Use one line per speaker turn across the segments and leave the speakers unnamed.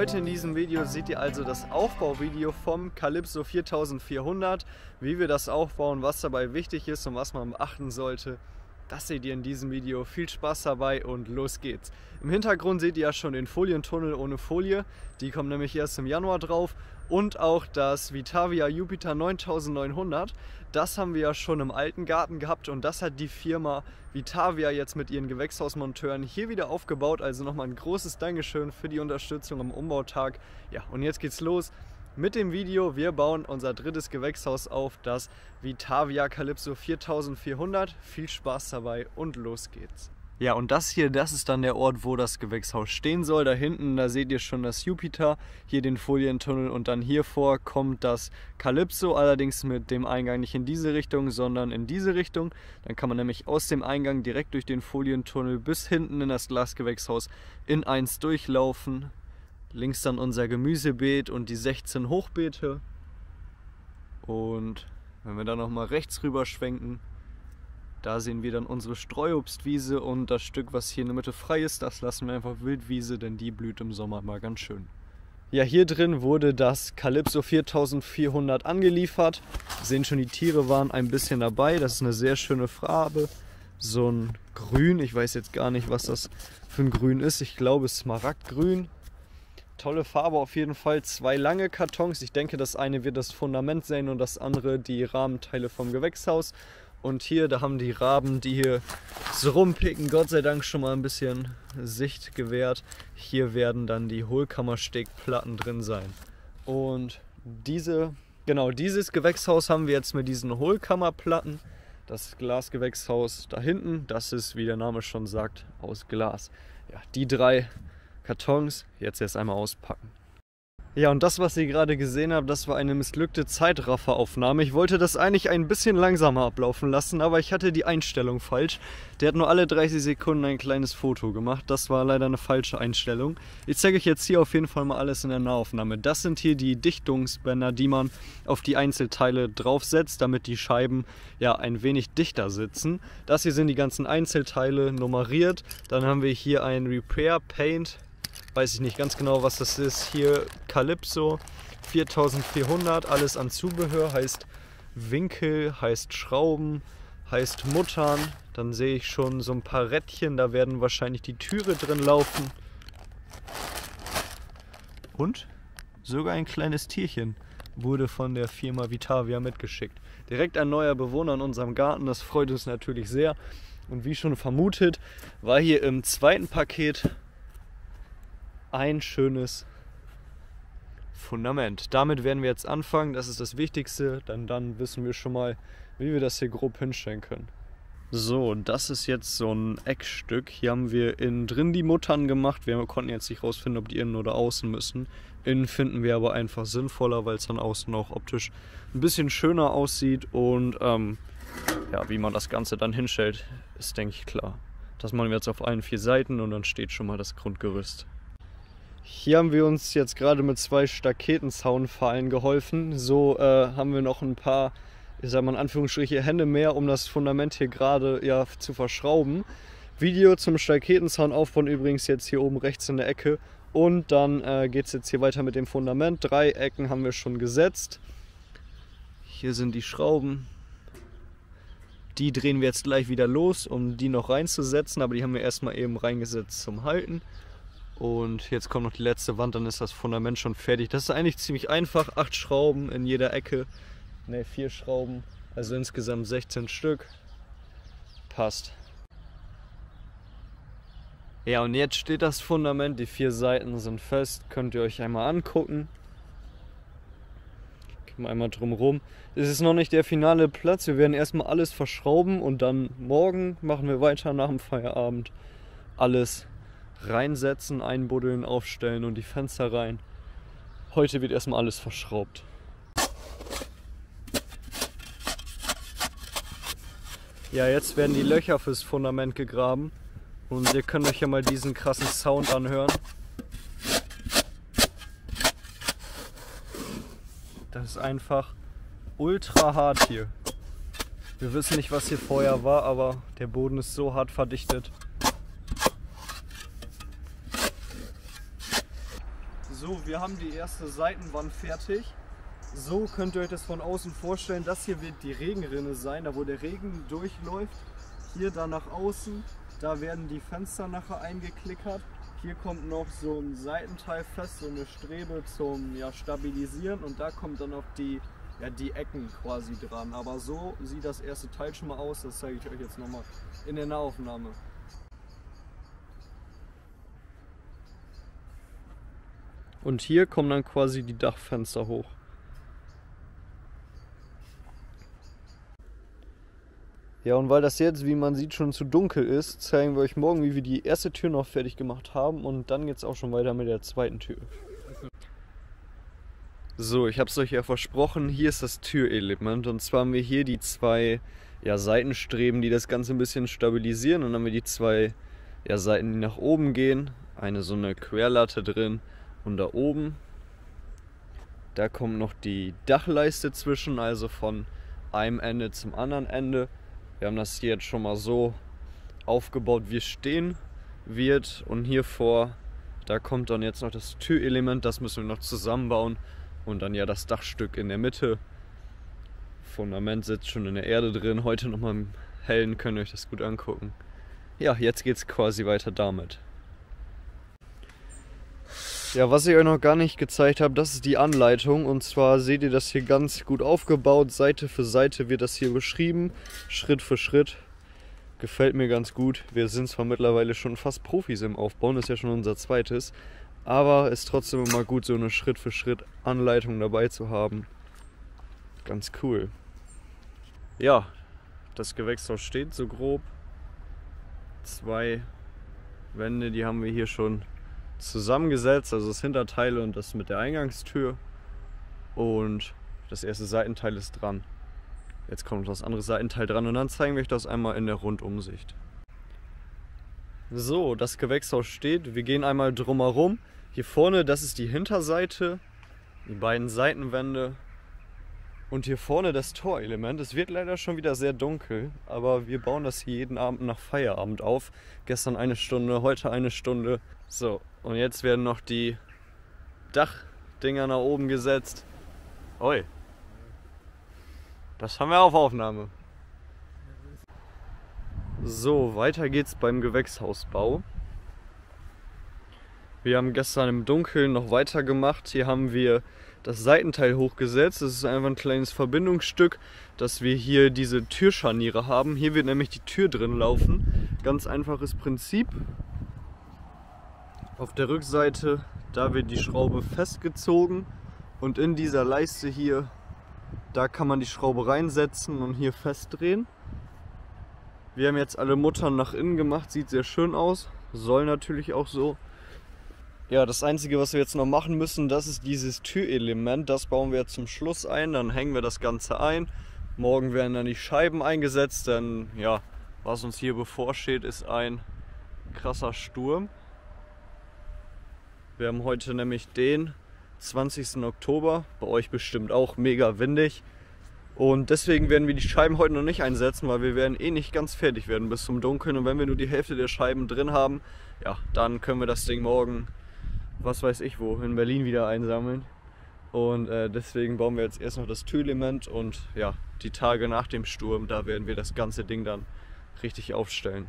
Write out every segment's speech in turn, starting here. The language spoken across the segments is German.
Heute in diesem Video seht ihr also das Aufbauvideo vom Calypso 4400, wie wir das aufbauen, was dabei wichtig ist und was man beachten sollte. Das seht ihr in diesem Video. Viel Spaß dabei und los geht's. Im Hintergrund seht ihr ja schon den Folientunnel ohne Folie. Die kommt nämlich erst im Januar drauf. Und auch das Vitavia Jupiter 9900. Das haben wir ja schon im alten Garten gehabt und das hat die Firma Vitavia jetzt mit ihren Gewächshausmonteuren hier wieder aufgebaut. Also nochmal ein großes Dankeschön für die Unterstützung am Umbautag. Ja, und jetzt geht's los mit dem Video. Wir bauen unser drittes Gewächshaus auf, das Vitavia Calypso 4400. Viel Spaß dabei und los geht's. Ja, und das hier, das ist dann der Ort, wo das Gewächshaus stehen soll. Da hinten, da seht ihr schon das Jupiter, hier den Folientunnel und dann hier vor kommt das Calypso, allerdings mit dem Eingang nicht in diese Richtung, sondern in diese Richtung. Dann kann man nämlich aus dem Eingang direkt durch den Folientunnel bis hinten in das Glasgewächshaus in eins durchlaufen. Links dann unser Gemüsebeet und die 16 Hochbeete. Und wenn wir dann nochmal rechts rüber schwenken, da sehen wir dann unsere Streuobstwiese und das Stück, was hier in der Mitte frei ist, das lassen wir einfach Wildwiese, denn die blüht im Sommer mal ganz schön. Ja, hier drin wurde das Calypso 4400 angeliefert. Wir sehen schon, die Tiere waren ein bisschen dabei. Das ist eine sehr schöne Farbe. So ein Grün, ich weiß jetzt gar nicht, was das für ein Grün ist. Ich glaube Smaragdgrün. Tolle Farbe auf jeden Fall. Zwei lange Kartons. Ich denke, das eine wird das Fundament sein und das andere die Rahmenteile vom Gewächshaus. Und hier, da haben die Raben, die hier so rumpicken, Gott sei Dank schon mal ein bisschen Sicht gewährt. Hier werden dann die Hohlkammerstegplatten drin sein. Und dieses Gewächshaus haben wir jetzt mit diesen Hohlkammerplatten. Das Glasgewächshaus da hinten, das ist, wie der Name schon sagt, aus Glas. Ja, die drei Kartons jetzt erst einmal auspacken. Ja, und das, was ihr gerade gesehen habt, das war eine missglückte Zeitrafferaufnahme. Ich wollte das eigentlich ein bisschen langsamer ablaufen lassen, aber ich hatte die Einstellung falsch. Der hat nur alle 30 Sekunden ein kleines Foto gemacht. Das war leider eine falsche Einstellung. Ich zeige euch jetzt hier auf jeden Fall mal alles in der Nahaufnahme. Das sind hier die Dichtungsbänder, die man auf die Einzelteile draufsetzt, damit die Scheiben ja ein wenig dichter sitzen. Das hier sind die ganzen Einzelteile nummeriert. Dann haben wir hier ein Repair Paint. Weiß ich nicht ganz genau, was das ist. Hier Calypso 4400, alles an Zubehör, heißt Winkel, heißt Schrauben, heißt Muttern. Dann sehe ich schon so ein paar Rädchen, da werden wahrscheinlich die Türe drin laufen. Und sogar ein kleines Tierchen wurde von der Firma Vitavia mitgeschickt. Direkt ein neuer Bewohner in unserem Garten, das freut uns natürlich sehr. Und wie schon vermutet, war hier im zweiten Paket ein schönes Fundament. Damit werden wir jetzt anfangen, das ist das Wichtigste, denn dann wissen wir schon mal, wie wir das hier grob hinstellen können. So, das ist jetzt so ein Eckstück. Hier haben wir innen drin die Muttern gemacht. Wir konnten jetzt nicht rausfinden, ob die innen oder außen müssen. Innen finden wir aber einfach sinnvoller, weil es dann außen auch optisch ein bisschen schöner aussieht. Und ja, wie man das Ganze dann hinstellt, ist, denke ich, klar. Das machen wir jetzt auf allen 4 Seiten und dann steht schon mal das Grundgerüst. Hier haben wir uns jetzt gerade mit 2 Staketenzaunpfahlen geholfen. So haben wir noch ein paar, ich sag mal in Anführungsstriche, Hände mehr, um das Fundament hier gerade ja zu verschrauben. Video zum Staketenzaun aufbauen übrigens jetzt hier oben rechts in der Ecke. Und dann geht es jetzt hier weiter mit dem Fundament. 3 Ecken haben wir schon gesetzt. Hier sind die Schrauben. Die drehen wir jetzt gleich wieder los, um die noch reinzusetzen. Aber die haben wir erstmal eben reingesetzt zum Halten. Und jetzt kommt noch die letzte Wand, dann ist das Fundament schon fertig. Das ist eigentlich ziemlich einfach. 8 Schrauben in jeder Ecke. Ne, 4 Schrauben. Also insgesamt 16 Stück. Passt. Ja, und jetzt steht das Fundament. Die 4 Seiten sind fest. Könnt ihr euch einmal angucken. Gehen wir einmal drum rum. Es ist noch nicht der finale Platz. Wir werden erstmal alles verschrauben und dann morgen machen wir weiter nach dem Feierabend. Alles reinsetzen, einbuddeln, aufstellen und die Fenster rein. Heute wird erstmal alles verschraubt. Ja, jetzt werden die Löcher fürs Fundament gegraben und ihr könnt euch ja mal diesen krassen Sound anhören. Das ist einfach ultra hart hier. Wir wissen nicht, was hier vorher war, aber der Boden ist so hart verdichtet. So, wir haben die erste Seitenwand fertig. So könnt ihr euch das von außen vorstellen. Das hier wird die Regenrinne sein, da wo der Regen durchläuft. Hier dann nach außen, da werden die Fenster nachher eingeklickert. Hier kommt noch so ein Seitenteil fest, so eine Strebe zum Stabilisieren, und da kommt dann noch die Ecken quasi dran. Aber so sieht das erste Teil schon mal aus, das zeige ich euch jetzt nochmal in der Nahaufnahme. Und hier kommen dann quasi die Dachfenster hoch. Ja, und weil das jetzt, wie man sieht, schon zu dunkel ist, zeigen wir euch morgen, wie wir die erste Tür noch fertig gemacht haben, und dann geht es auch schon weiter mit der zweiten Tür. So, ich habe es euch ja versprochen, hier ist das Türelement, und zwar haben wir hier die zwei Seitenstreben, die das Ganze ein bisschen stabilisieren, und dann haben wir die zwei Seiten, die nach oben gehen, eine so eine Querlatte drin, und da oben, da kommt noch die Dachleiste zwischen, also von einem Ende zum anderen Ende. Wir haben das hier jetzt schon mal so aufgebaut, wie es stehen wird, und hier vor, da kommt dann jetzt noch das Türelement, das müssen wir noch zusammenbauen, und dann das Dachstück in der Mitte. Fundament sitzt schon in der Erde drin, heute nochmal im Hellen, könnt ihr euch das gut angucken. Ja, jetzt geht es quasi weiter damit. Ja, was ich euch noch gar nicht gezeigt habe, das ist die Anleitung, und zwar seht ihr das hier ganz gut aufgebaut, Seite für Seite wird das hier beschrieben, Schritt für Schritt. Gefällt mir ganz gut. Wir sind zwar mittlerweile schon fast Profis im Aufbauen, das ist ja schon unser zweites, aber ist trotzdem immer gut, so eine Schritt für Schritt Anleitung dabei zu haben. Ganz cool. Ja, das Gewächshaus steht so grob. 2 Wände, die haben wir hier schon zusammengesetzt, also das Hinterteil und das mit der Eingangstür, und das erste Seitenteil ist dran. Jetzt kommt das andere Seitenteil dran, und dann zeigen wir euch das einmal in der Rundumsicht. So, das Gewächshaus steht, wir gehen einmal drumherum. Hier vorne, das ist die Hinterseite, die beiden Seitenwände, und hier vorne das Torelement. Es wird leider schon wieder sehr dunkel, aber wir bauen das hier jeden Abend nach Feierabend auf. Gestern 1 Stunde, heute 1 Stunde. So, und jetzt werden noch die Dachdinger nach oben gesetzt. Oi, das haben wir auf Aufnahme. So, weiter geht's beim Gewächshausbau. Wir haben gestern im Dunkeln noch weiter gemacht. Hier haben wir das Seitenteil hochgesetzt. Das ist einfach ein kleines Verbindungsstück, dass wir hier diese Türscharniere haben. Hier wird nämlich die Tür drin laufen. Ganz einfaches Prinzip. Auf der Rückseite, da wird die Schraube festgezogen, und in dieser Leiste hier, da kann man die Schraube reinsetzen und hier festdrehen. Wir haben jetzt alle Muttern nach innen gemacht, sieht sehr schön aus, soll natürlich auch so. Ja, das Einzige, was wir jetzt noch machen müssen, das ist dieses Türelement. Das bauen wir jetzt zum Schluss ein, dann hängen wir das Ganze ein. Morgen werden dann die Scheiben eingesetzt, denn ja, was uns hier bevorsteht, ist ein krasser Sturm. Wir haben heute nämlich den 20. Oktober, bei euch bestimmt auch mega windig. Und deswegen werden wir die Scheiben heute noch nicht einsetzen, weil wir werden eh nicht ganz fertig werden bis zum Dunkeln. Und wenn wir nur die Hälfte der Scheiben drin haben, ja, dann können wir das Ding morgen, was weiß ich wo, in Berlin wieder einsammeln. Und deswegen bauen wir jetzt erst noch das Türelement, und ja, die Tage nach dem Sturm, da werden wir das ganze Ding dann richtig aufstellen.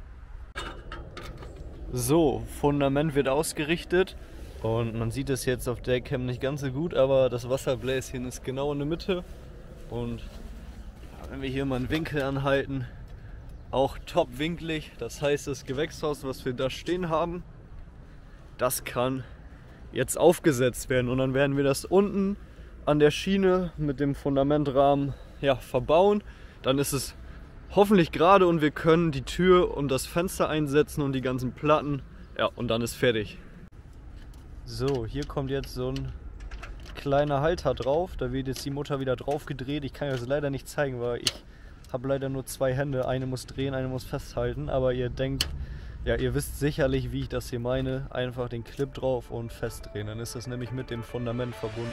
So, Fundament wird ausgerichtet, und man sieht es jetzt auf der Cam nicht ganz so gut, aber das Wasserbläschen ist genau in der Mitte, und wenn wir hier mal einen Winkel anhalten, auch top winklig. Das heißt, das Gewächshaus, was wir da stehen haben, das kann jetzt aufgesetzt werden, und dann werden wir das unten an der Schiene mit dem Fundamentrahmen verbauen. Dann ist es hoffentlich gerade, und wir können die Tür und das Fenster einsetzen und die ganzen Platten. Ja, und dann ist fertig. So, hier kommt jetzt so ein kleiner Halter drauf. Da wird jetzt die Mutter wieder drauf gedreht. Ich kann euch das leider nicht zeigen, weil ich habe leider nur 2 Hände. Eine muss drehen, eine muss festhalten. Aber ihr denkt, ja, ihr wisst sicherlich, wie ich das hier meine. Einfach den Clip drauf und festdrehen. Dann ist das nämlich mit dem Fundament verbunden.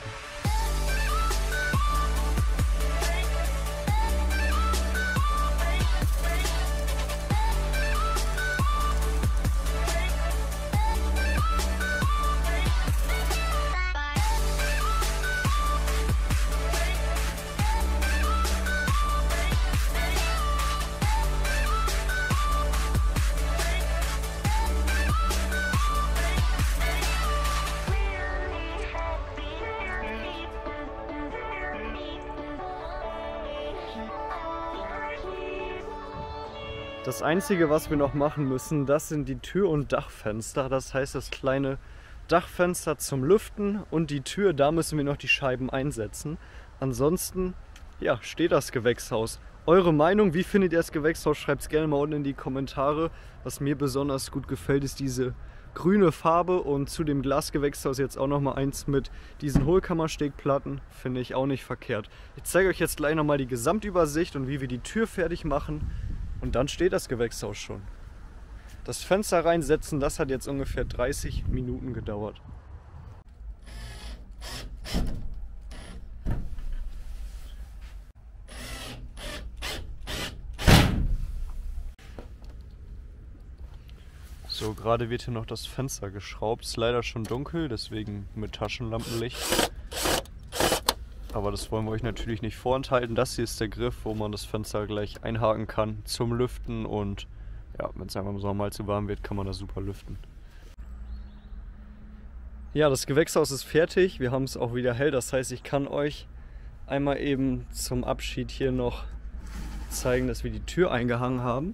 Das Einzige, was wir noch machen müssen, das sind die Tür- und Dachfenster. Das heißt, das kleine Dachfenster zum Lüften und die Tür, da müssen wir noch die Scheiben einsetzen. Ansonsten, ja, steht das Gewächshaus. Eure Meinung, wie findet ihr das Gewächshaus? Schreibt es gerne mal unten in die Kommentare. Was mir besonders gut gefällt, ist diese grüne Farbe und zu dem Glasgewächshaus jetzt auch noch mal eins mit diesen Hohlkammerstegplatten. Finde ich auch nicht verkehrt. Ich zeige euch jetzt gleich noch mal die Gesamtübersicht und wie wir die Tür fertig machen. Und dann steht das Gewächshaus schon. Das Fenster reinsetzen, das hat jetzt ungefähr 30 Minuten gedauert. So, gerade wird hier noch das Fenster geschraubt. Ist leider schon dunkel, deswegen mit Taschenlampenlicht. Aber das wollen wir euch natürlich nicht vorenthalten. Das hier ist der Griff, wo man das Fenster gleich einhaken kann zum Lüften. Und ja, wenn es einfach im Sommer mal zu warm wird, kann man das super lüften. Ja, das Gewächshaus ist fertig. Wir haben es auch wieder hell. Das heißt, ich kann euch einmal eben zum Abschied hier noch zeigen, dass wir die Tür eingehangen haben.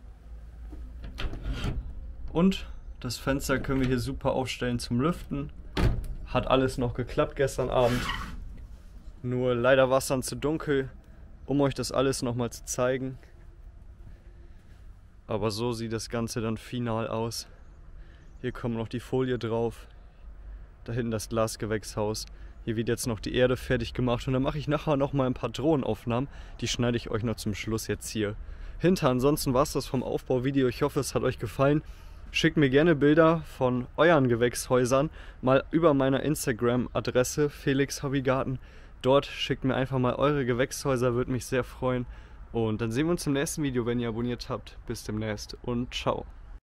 Und das Fenster können wir hier super aufstellen zum Lüften. Hat alles noch geklappt gestern Abend. Nur leider war es dann zu dunkel, um euch das alles nochmal zu zeigen. Aber so sieht das Ganze dann final aus. Hier kommt noch die Folie drauf. Da hinten das Glasgewächshaus. Hier wird jetzt noch die Erde fertig gemacht und dann mache ich nachher nochmal ein paar Drohnenaufnahmen. Die schneide ich euch noch zum Schluss jetzt hier hinter. Ansonsten war es das vom Aufbauvideo. Ich hoffe, es hat euch gefallen. Schickt mir gerne Bilder von euren Gewächshäusern mal über meiner Instagram-Adresse Felix Hobbygarten. Dort schickt mir einfach mal eure Gewächshäuser, würde mich sehr freuen. Und dann sehen wir uns im nächsten Video, wenn ihr abonniert habt. Bis demnächst und ciao.